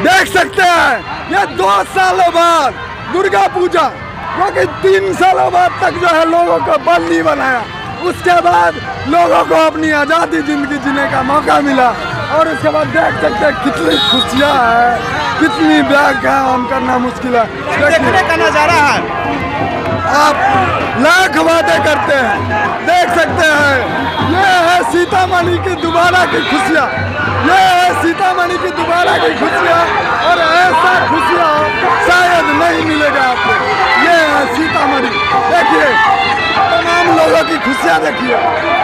देख सकते हैं ये 2 सालों बाद दुर्गा पूजा, क्योंकि 3 सालों बाद तक जो है लोगों को बंदी बनाया, उसके बाद लोगों को अपनी आज़ादी जिंदगी जीने का मौका मिला। और उसके बाद देख सकते हैं कितनी खुशियाँ है, कितनी बयान करना मुश्किल है। देखने का नजारा है, आप लाख बातें करते हैं, देख सकते हैं ये है सीतामढ़ी की दोबारा की खुशियाँ, ये है सीतामढ़ी की दोबारा की खुशियाँ। और ऐसा खुशियाँ शायद नहीं मिलेगा आपको। ये है सीतामढ़ी, देखिए तमाम लोगों की खुशियाँ, देखिए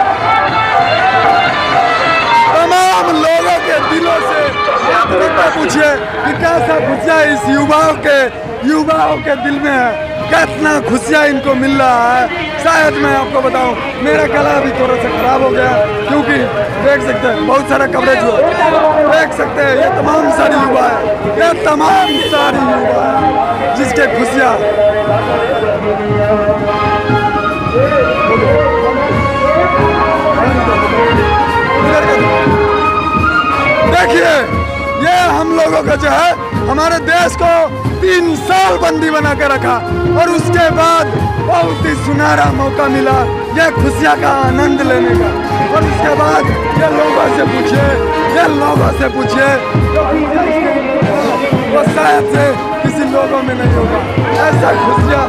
तमाम लोगों के दिलों से पूछिए कि कैसा खुशियाँ इस युवाओं के दिल में है, कितना खुशियाँ इनको मिल रहा है। शायद मैं आपको बताऊं, मेरा गला भी थोड़ा सा खराब हो गया, क्योंकि देख सकते हैं बहुत सारा कवरेज हुआ, देख सकते हैं ये तमाम सारी युवा है, ये तमाम सारी युवा है जिसके खुशियाँ। देखिए ये हम लोगों का जो है हमारे देश को 3 साल बंदी बना के रखा, और उसके बाद बहुत ही सुनहरा मौका मिला ये खुशियाँ का आनंद लेने का। और उसके बाद ये लोगों से पूछिए वो शायद से किसी लोगों में नहीं होगा ऐसा खुशियाँ।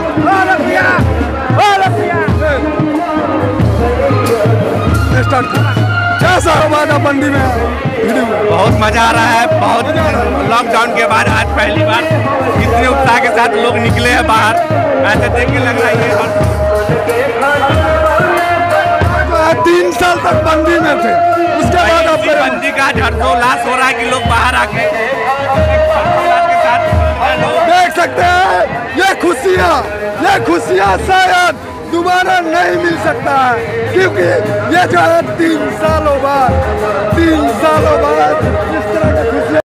कैसा होगा बंदी में? बहुत मजा आ रहा है। बहुत लॉकडाउन के बाद आज पहली बार इतने उत्साह के साथ लोग निकले हैं बाहर, ऐसे देख के लग रहा है। 3 साल तक बंदी में थे, उसके बाद अब बंदी का हर्षोल्लास हो रहा है कि लोग बाहर आके के साथ देख सकते हैं ये खुशियाँ शायद दोबारा नहीं मिल सकता है, क्योंकि ये जो है 3 सालों बाद इस तरह